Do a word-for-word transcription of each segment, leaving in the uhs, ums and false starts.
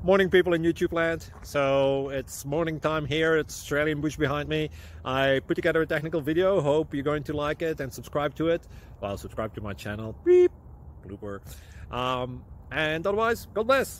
Morning, people in YouTube land. So it's morning time here. It's Australian bush behind me. I put together a technical video. Hope you're going to like it and subscribe to it. Well, subscribe to my channel. Beep. Blooper. Um, and otherwise, God bless.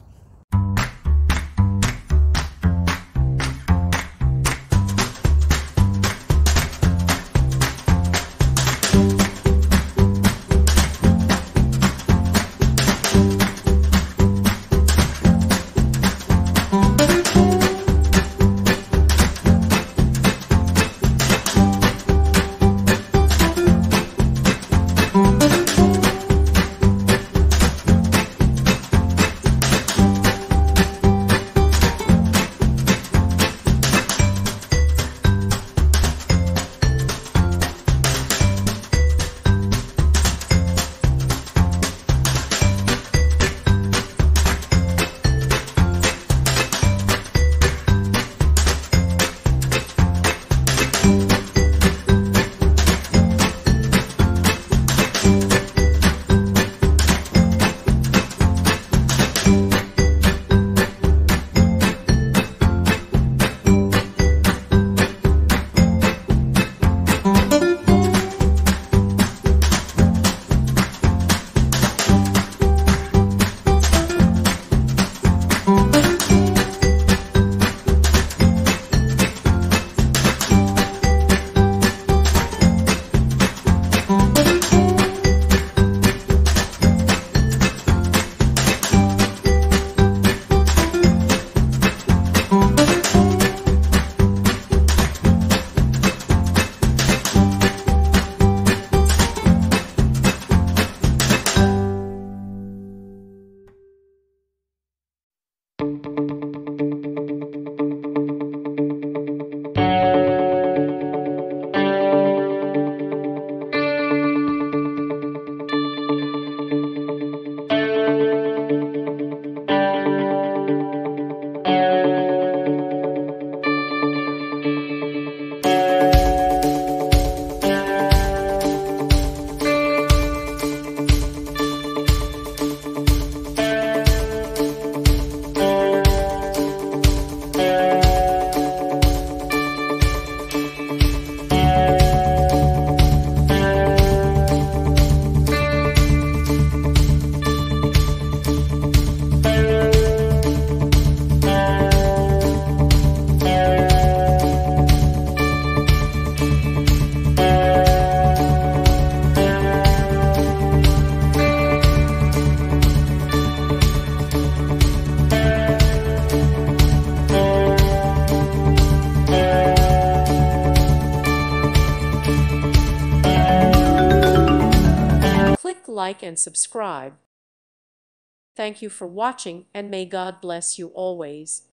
Like and subscribe. Thank you for watching, and may God bless you always.